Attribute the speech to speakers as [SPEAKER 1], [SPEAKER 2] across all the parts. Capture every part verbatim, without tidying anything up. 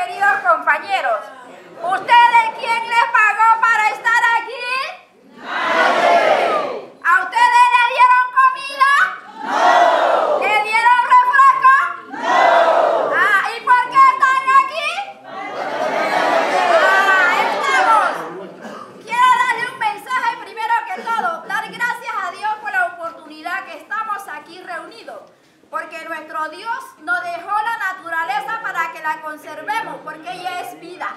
[SPEAKER 1] queridos compañeros. ¿Ustedes quién les pagó para estar aquí? ¡Nadie! ¿A ustedes le dieron comida? ¡No! ¿Le dieron refresco? ¡No! Ah, ¿y por qué están aquí? Ah, estamos. Quiero darle un mensaje primero que todo, dar gracias a Dios por la oportunidad que estamos aquí reunidos. Porque nuestro Dios nos dejó la naturaleza para que la conservemos, porque ella es vida.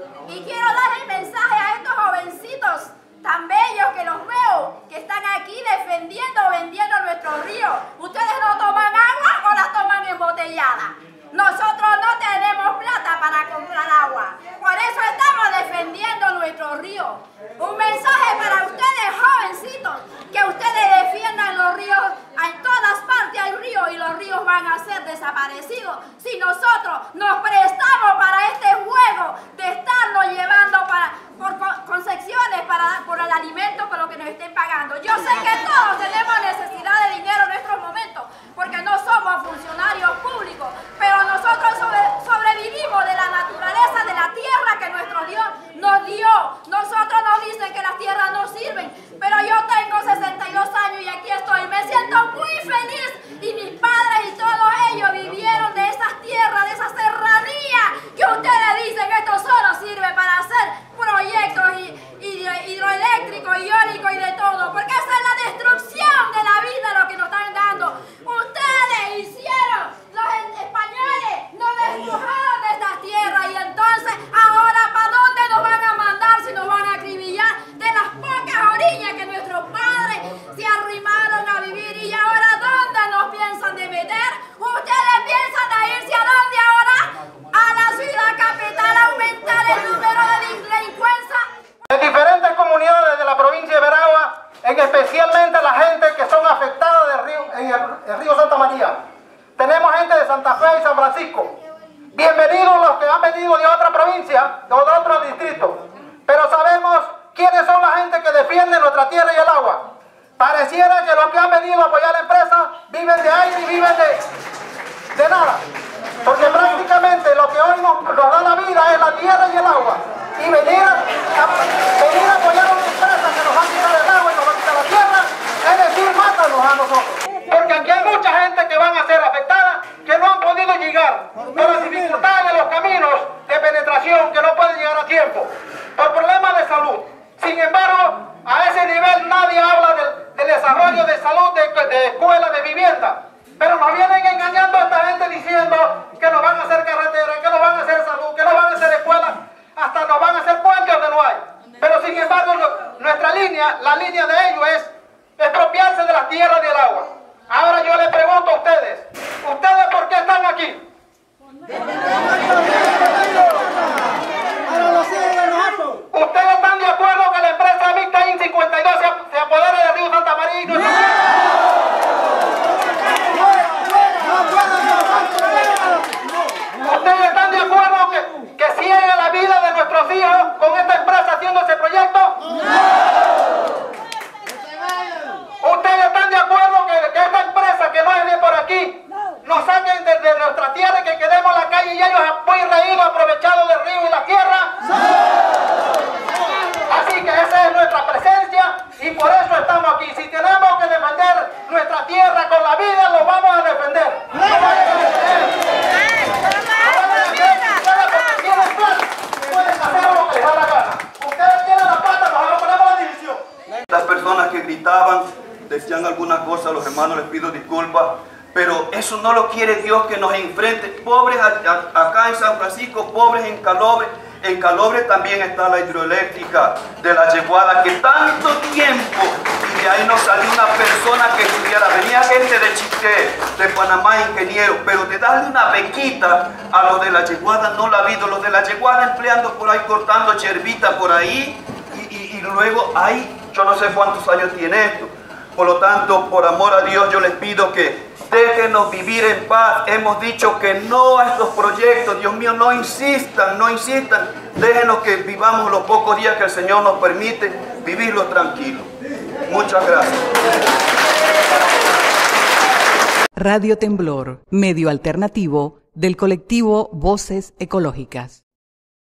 [SPEAKER 1] Y quiero dar el mensaje a estos jovencitos tan bellos que los veo, que están aquí defendiendo, vendiendo nuestros ríos. ¿Ustedes no toman agua o la toman embotellada? Nosotros no tenemos plata para comprar agua. Por eso estamos defendiendo nuestros ríos. Un mensaje para ustedes, jovencitos, que ustedes defiendan los ríos. En todas partes hay ríos y los ríos van a ser desaparecidos si nosotros nos prestamos para este juego de estarnos llevando para, por concesiones para, por el alimento, por lo que nos estén pagando. Yo sé que todos tenemos necesidad de dinero en estos momentos porque no somos funcionarios públicos, pero nosotros sobre, sobrevivimos de la naturaleza, de la tierra que nuestro Dios nos dio. Nosotros nos dicen que las tierras no sirven, pero yo tengo sesenta y dos años y aquí estoy. Me siento muy feliz y mis padres y todos ellos vivieron de esas tierras, de esa serranía que ustedes dicen que esto solo sirve para hacer proyectos y, y hidroeléctricos, iónicos y de todo, porque esa es la destrucción de la vida lo que nos están dando. Ustedes hicieron, los españoles nos despojaron de estas tierras y entonces ahora ¿para dónde nos van a mandar si nos van a acribillar de las pocas orillas que nuestros padres se arrimaron a vivir? Y ahora ¿dónde nos piensan de meter? ¿Ustedes piensan de irse a dónde ahora? A la ciudad capital, a aumentar el número de delincuencia.
[SPEAKER 2] En diferentes comunidades de la provincia de Veragua, en especialmente la gente que son afectadas del río, en el, el río Santa María. Tenemos gente de Santa Fe y San Francisco. Bienvenidos los que han venido de otra provincia, de otro distrito. Pero sabemos quiénes son la gente que defiende nuestra tierra y el agua. Pareciera que los que han venido a apoyar la empresa viven de aire y viven de, de nada. Porque prácticamente lo que hoy nos, nos da la vida es la tierra y el agua. Y venir a, a, venir a apoyar a una empresa que nos va a quitar el agua y nos va a quitar la tierra, es decir, mátanos a nosotros. Porque aquí hay mucha gente que van a ser afectadas, que no han podido llegar por las dificultades de los caminos de penetración, que no pueden llegar a tiempo, por problemas de salud. Sin embargo, a ese nivel nadie habla del, del desarrollo de salud, de, de escuela, de vivienda. Pero nos vienen engañando a esta gente diciendo que nos van a hacer carreteras, que nos van a hacer salud, que nos van a hacer escuelas, hasta nos van a hacer puentes donde no hay. Pero sin embargo, lo, nuestra línea, la línea de ellos es expropiarse de las tierras y del agua. Ahora yo les pregunto a ustedes, ¿ustedes por qué están aquí? ¿Ustedes están de acuerdo que la empresa Mixta cincuenta y dos se, se apodere del río Santa María y nuestra tierra? ¿Ustedes están de acuerdo que, que ciegue la vida de nuestros hijos con esta empresa haciendo ese proyecto? ¿Ustedes están de acuerdo que, que esta empresa que no es de por aquí nos saquen de, de nuestra tierra y que quedemos en la calle y ellos muy reídos aprovechados del río y la tierra? Así que esa es nuestra presencia y por eso estamos aquí. Si tenemos que defender nuestra tierra con la vida, lo vamos a defender. No vayan a defender. Pueden hacer lo que les da la gana. Ustedes tienen la plata, nos ponemos la división.
[SPEAKER 3] Las personas que gritaban, decían algunas cosas, los hermanos les pido disculpas, pero eso no lo quiere Dios que nos enfrente. Pobres a, a, acá en San Francisco, pobres en Calobre. En Calobre también está la hidroeléctrica de la Yeguada, que tanto tiempo, y de ahí nos salió una persona que estudiara. Venía gente de Chiqué, de Panamá, ingenieros, pero de darle una bequita a los de la Yeguada no la ha habido. Los de la Yeguada empleando por ahí, cortando cherbita por ahí, y, y, y luego ahí, yo no sé cuántos años tiene esto. Por lo tanto, por amor a Dios, yo les pido que déjenos vivir en paz. Hemos dicho que no a estos proyectos. Dios mío, no insistan, no insistan. Déjenos que vivamos los pocos días que el Señor nos permite vivirlos tranquilos. Muchas gracias.
[SPEAKER 4] Radio Temblor, medio alternativo del colectivo Voces Ecológicas.